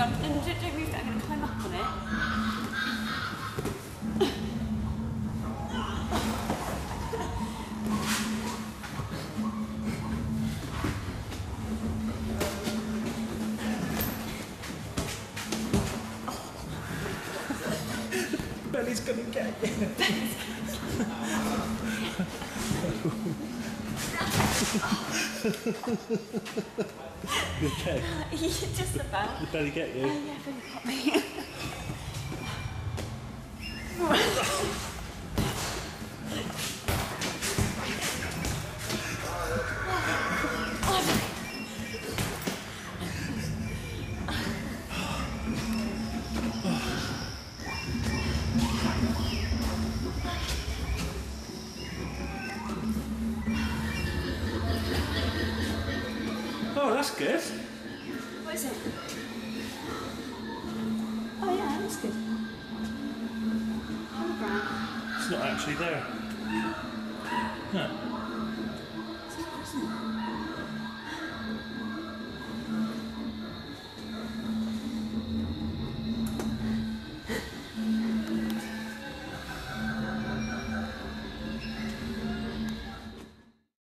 on. Don't move that. I'm going to climb up on it. Belly's gonna get you. Okay. Just about. Did Belly get you? Yeah, Belly got me. Oh, that's good. What is it? Oh yeah, that's good. On the ground. It's not actually there. No.